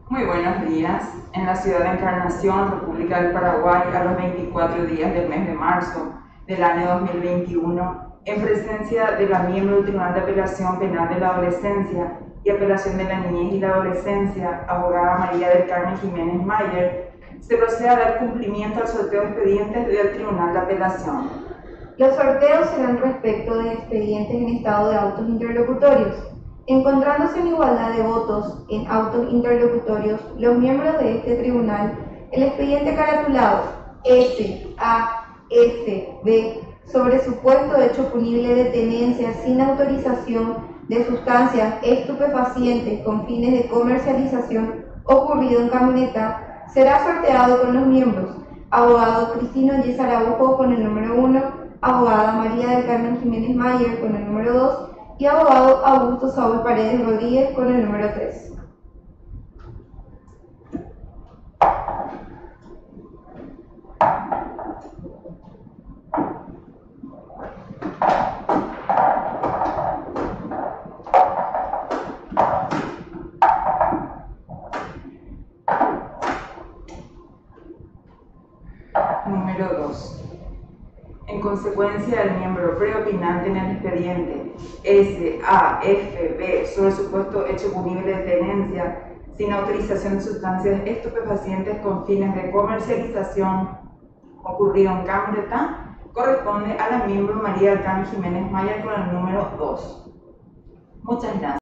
Muy buenos días. En la ciudad de Encarnación, República del Paraguay, a los 24 días del mes de marzo del año 2021, en presencia de la miembro del Tribunal de Apelación Penal de la Adolescencia y Apelación de la Niñez y la Adolescencia, abogada María del Carmen Jiménez Mayer, se procede a dar cumplimiento al sorteo de expedientes del Tribunal de Apelación. Los sorteos serán respecto de expedientes en estado de autos interlocutorios. Encontrándose en igualdad de votos en autos interlocutorios los miembros de este tribunal, el expediente caratulado S.A.F.B. sobre supuesto hecho punible de tenencia sin autorización de sustancias estupefacientes con fines de comercialización ocurrido en camioneta será sorteado con los miembros: abogado Cristino Yes Araujo con el número 1, abogada María del Carmen Jiménez Mayer con el número 2 y abogado Augusto Saúl Paredes Rodríguez con el número 3. Número 2. En consecuencia del miembro preopinante en el expediente S.A.F.B. sobre supuesto hecho punible de tenencia sin autorización de sustancias estupefacientes con fines de comercialización ocurrido en camioneta, corresponde a la miembro María del Carmen Jiménez Mayer con el número 2. Muchas gracias.